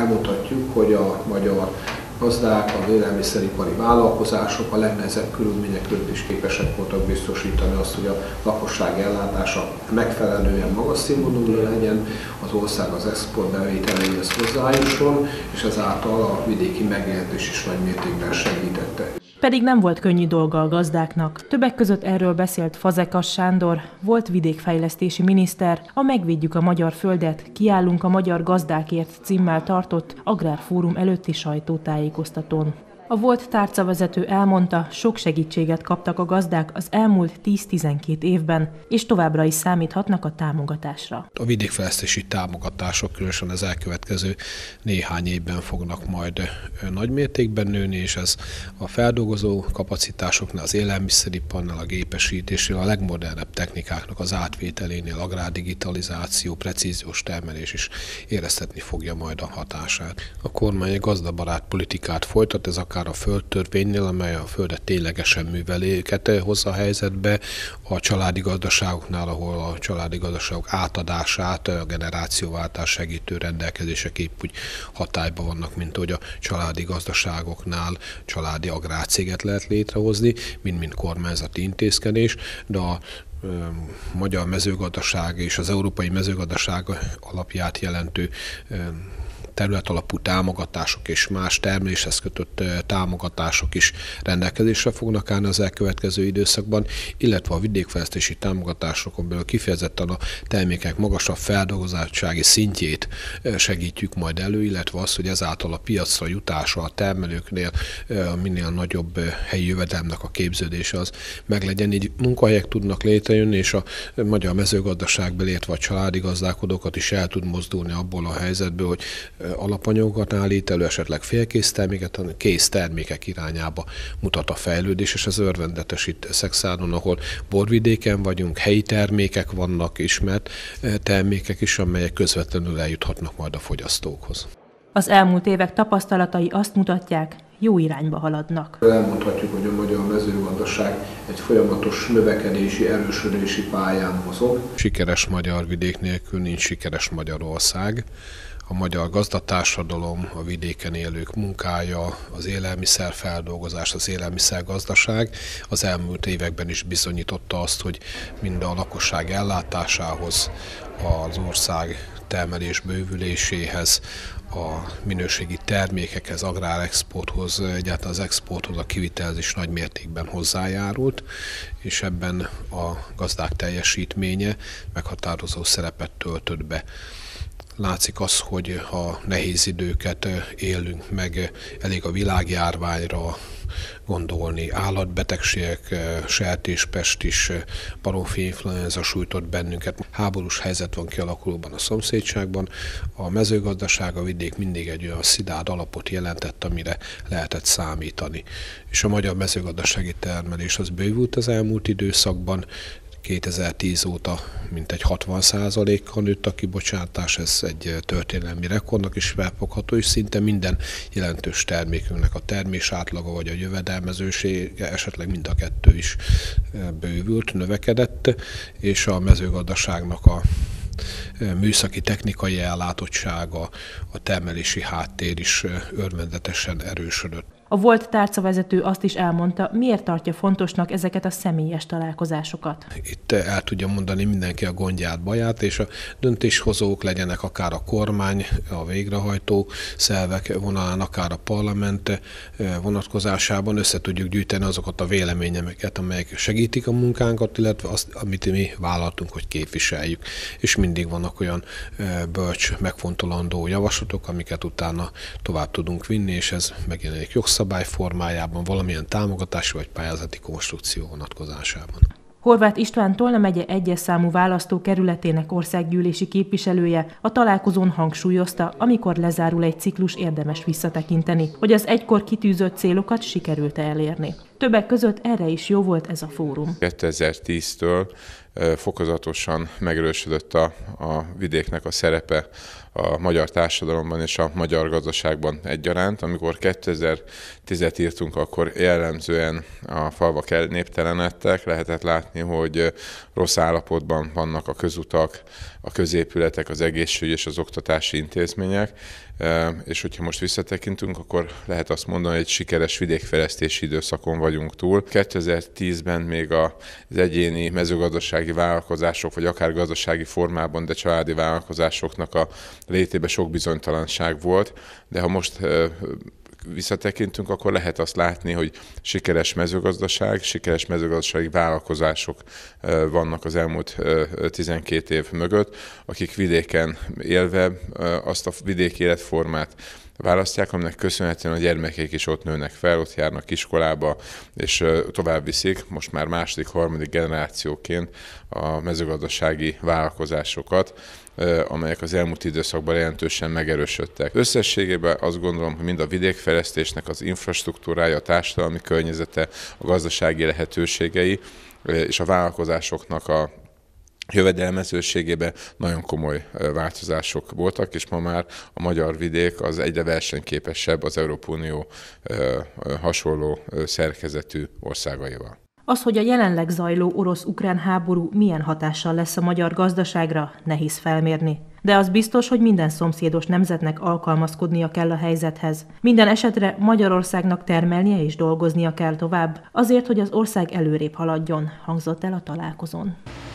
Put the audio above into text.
Elmondhatjuk, hogy a magyar gazdák, az élelmiszeripari vállalkozások a legnehezebb körülmények között is képesek voltak biztosítani azt, hogy a lakosság ellátása megfelelően magas színvonalú legyen, az ország az exportbevételeihez hozzájusson, és ezáltal a vidéki megélhetés is nagy mértékben segítette. Pedig nem volt könnyű dolga a gazdáknak. Többek között erről beszélt Fazekas Sándor, volt vidékfejlesztési miniszter, a Megvédjük a magyar földet, kiállunk a magyar gazdákért címmel tartott Agrárfórum előtti sajtótájékoztatón. A volt tárcavezető elmondta, sok segítséget kaptak a gazdák az elmúlt 10-12 évben, és továbbra is számíthatnak a támogatásra. A vidékfejlesztési támogatások különösen az elkövetkező néhány évben fognak majd nagy mértékben nőni, és ez a feldolgozó kapacitásoknál, az élelmiszeriparnál, a gépesítésnél, a legmodernebb technikáknak az átvételénél, agrárdigitalizáció, precíziós termelés is éreztetni fogja majd a hatását. A kormány gazdabarát politikát folytat, ez akár a földtörvénynél, amely a földet ténylegesen műveléket hozza a helyzetbe, a családi gazdaságoknál, ahol a családi gazdaságok átadását, a generációváltás segítő rendelkezések épp úgy hatályban vannak, mint hogy a családi gazdaságoknál családi agrárcéget lehet létrehozni, mint kormányzati intézkedés, de a magyar mezőgazdaság és az európai mezőgazdaság alapját jelentő területalapú támogatások és más terméshez kötött támogatások is rendelkezésre fognak állni az elkövetkező időszakban, illetve a vidékfejlesztési támogatásokon belül kifejezetten a termékek magasabb feldolgozottsági szintjét segítjük majd elő, illetve az, hogy ezáltal a piacra jutása a termelőknél minél nagyobb helyi jövedelemnek a képződése az meglegyen. Így munkahelyek tudnak létrejönni, és a magyar mezőgazdaságból, illetve a családi gazdálkodókat is el tud mozdulni abból a helyzetből, hogy alapanyagokat állít elő, esetleg félkész terméket, hanem kész termékek irányába mutat a fejlődés, és ez örvendetes itt Szekszárdon, ahol borvidéken vagyunk, helyi termékek vannak, ismert termékek is, amelyek közvetlenül eljuthatnak majd a fogyasztókhoz. Az elmúlt évek tapasztalatai azt mutatják, jó irányba haladnak. Elmondhatjuk, hogy a magyar mezőgazdaság egy folyamatos növekedési, erősödési pályán mozog. Sikeres magyar vidék nélkül nincs sikeres Magyarország. A magyar gazdatársadalom, a vidéken élők munkája, az élelmiszerfeldolgozás, az élelmiszergazdaság az elmúlt években is bizonyította azt, hogy mind a lakosság ellátásához, az ország termelés bővüléséhez, a minőségi termékekhez, agrárexporthoz, egyáltalán az exporthoz, a kivitelezés nagy mértékben hozzájárult, és ebben a gazdák teljesítménye meghatározó szerepet töltött be. Látszik az, hogy ha nehéz időket élünk meg, elég a világjárványra gondolni. Állatbetegségek, sertéspest is, baromfi influenza sújtott bennünket. Háborús helyzet van kialakulóban a szomszédságban. A mezőgazdaság, a vidék mindig egy olyan szilárd alapot jelentett, amire lehetett számítani. És a magyar mezőgazdasági termelés az bővült az elmúlt időszakban. 2010 óta mintegy 60%-kal nőtt a kibocsátás, ez egy történelmi rekordnak is felfogható, és szinte minden jelentős termékünknek a termés átlaga vagy a jövedelmezősége, esetleg mind a kettő is bővült, növekedett, és a mezőgazdaságnak a műszaki technikai ellátottsága, a termelési háttér is örvendetesen erősödött. A volt tárcavezető azt is elmondta, miért tartja fontosnak ezeket a személyes találkozásokat. Itt el tudja mondani mindenki a gondját, baját, és a döntéshozók legyenek akár a kormány, a végrehajtó szervek vonalán, akár a parlament vonatkozásában össze tudjuk gyűjteni azokat a véleményeket, amelyek segítik a munkánkat, illetve azt, amit mi vállaltunk, hogy képviseljük. És mindig vannak olyan bölcs, megfontolandó javaslatok, amiket utána tovább tudunk vinni, és ez megjelenik jogszabály formájában, valamilyen támogatási vagy pályázati konstrukció vonatkozásában. Horváth István Tolna megye 1-es számú választókerületének országgyűlési képviselője a találkozón hangsúlyozta, amikor lezárul egy ciklus, érdemes visszatekinteni, hogy az egykor kitűzött célokat sikerült-e elérni. Többek között erre is jó volt ez a fórum. 2010-től fokozatosan megerősödött a vidéknek a szerepe a magyar társadalomban és a magyar gazdaságban egyaránt. Amikor 2010-et írtunk, akkor jellemzően a falvak elnéptelenedtek, lehetett látni, hogy rossz állapotban vannak a közutak, a középületek, az egészségügy és az oktatási intézmények. és hogyha most visszatekintünk, akkor lehet azt mondani, hogy egy sikeres vidékfejlesztési időszakon vagyunk túl. 2010-ben még az egyéni mezőgazdasági vállalkozások, vagy akár gazdasági formában, de családi vállalkozásoknak a létében sok bizonytalanság volt, de ha most visszatekintünk, akkor lehet azt látni, hogy sikeres mezőgazdasági vállalkozások vannak az elmúlt 12 év mögött, akik vidéken élve azt a vidéki életformát választják, aminek köszönhetően a gyermekek is ott nőnek fel, ott járnak iskolába, és tovább viszik most már második, harmadik generációként a mezőgazdasági vállalkozásokat, amelyek az elmúlt időszakban jelentősen megerősödtek. Összességében azt gondolom, hogy mind a vidékfejlesztésnek az infrastruktúrája, a társadalmi környezete, a gazdasági lehetőségei és a vállalkozásoknak a jövedelmezőségében nagyon komoly változások voltak, és ma már a magyar vidék az egyre versenyképesebb az Európai Unió hasonló szerkezetű országaival. Az, hogy a jelenleg zajló orosz-ukrán háború milyen hatással lesz a magyar gazdaságra, nehéz felmérni. De az biztos, hogy minden szomszédos nemzetnek alkalmazkodnia kell a helyzethez. Minden esetre Magyarországnak termelnie és dolgoznia kell tovább, azért, hogy az ország előrébb haladjon, hangzott el a találkozón.